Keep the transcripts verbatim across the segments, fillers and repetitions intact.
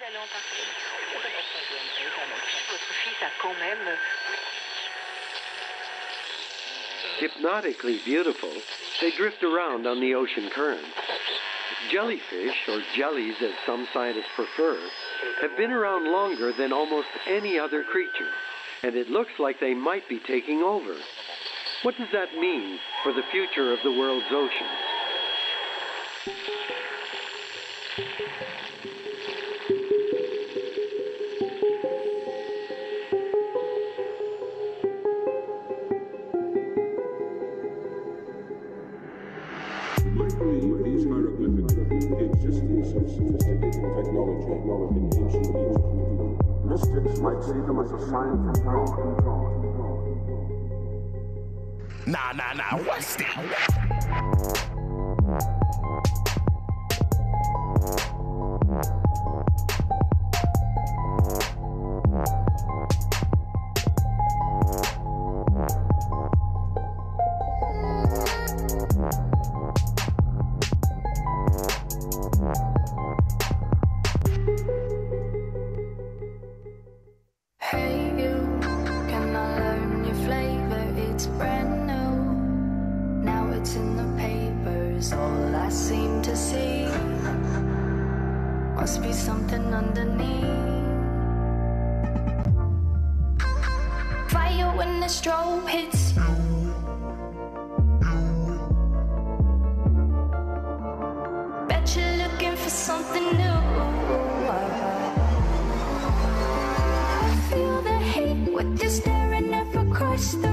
Votre fils a quand même... Hypnotically beautiful, they drift around on the ocean currents. Jellyfish, or jellies as some scientists prefer, have been around longer than almost any other creature, and it looks like they might be taking over. What does that mean for the future of the world's oceans? These hieroglyphics the existence of sophisticated technology in ancient Egypt. Mystics might see them as a sign from God. Nah, nah, nah, what's that? Must be something underneath. Fire when the strobe hits you. Bet you're looking for something new. I feel the heat with you staring up across the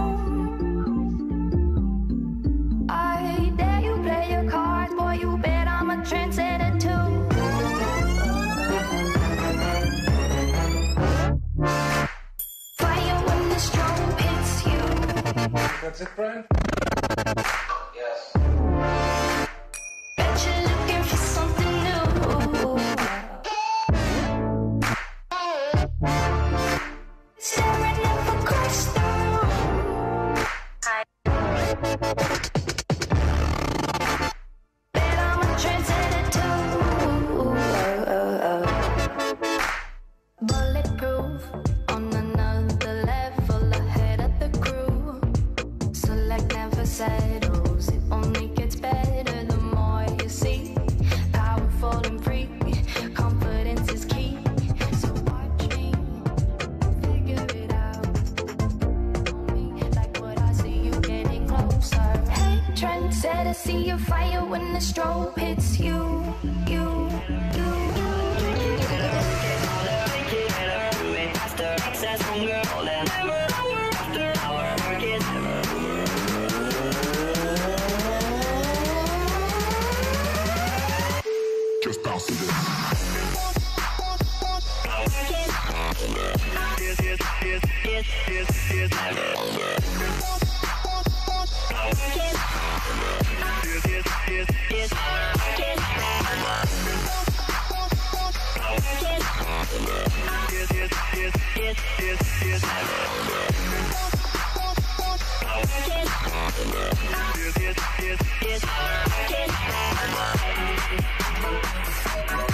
room. I dare you play your cards, boy, you bet I'm a trendsetter too. That's it, Brian? Yes. Bet you're looking for something new. Staring up across the room. Bet I'm a trendsetter too. Bulletproof on another level ahead of the crew. Select never settles, it only gets better the more you see. Powerful and free, confidence is key. So watch me, figure it out. On me, like what I see you getting closer. Hey, trendsetter, see your fire when the strobe hits you. You, you, you. Excess hunger, all that never, after our work is never. Just bounce to this. This is, this, this, this, this, never over. This is, this, this, this, this, this, this, this, this, never over. This is, this, this, this,